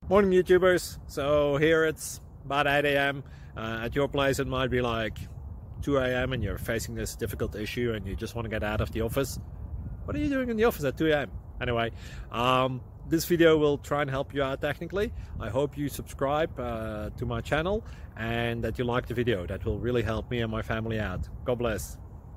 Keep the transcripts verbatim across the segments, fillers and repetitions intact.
Morning YouTubers. So here it's about eight A M Uh, at your place it might be like two A M and you're facing this difficult issue and you just want to get out of the office. What are you doing in the office at two A M? Anyway, um, this video will try and help you out technically. I hope you subscribe uh, to my channel and that you like the video. That will really help me and my family out. God bless.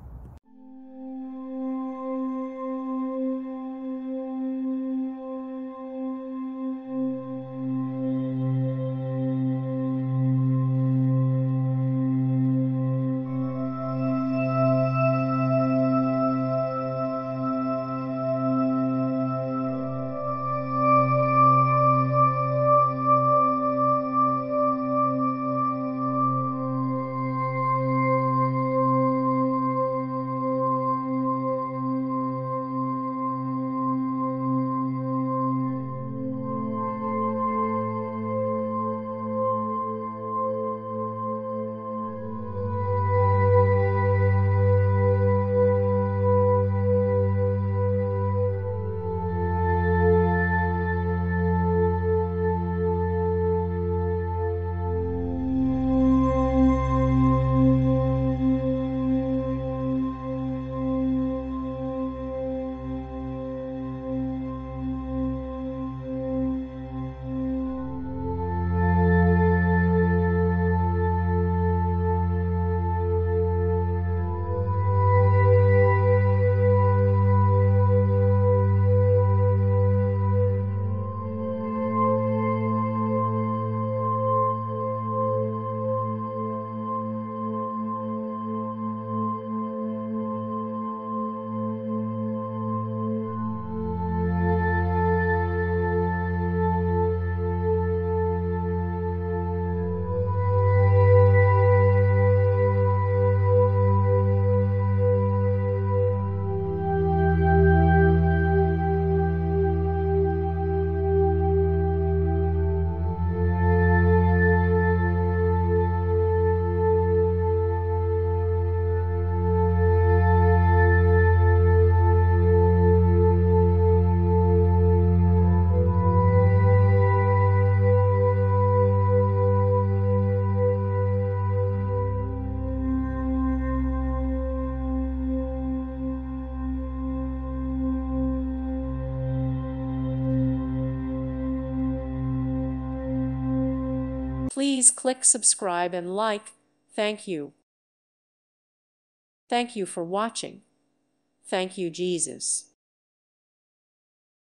Please click subscribe and like. Thank you. Thank you for watching. Thank you, Jesus.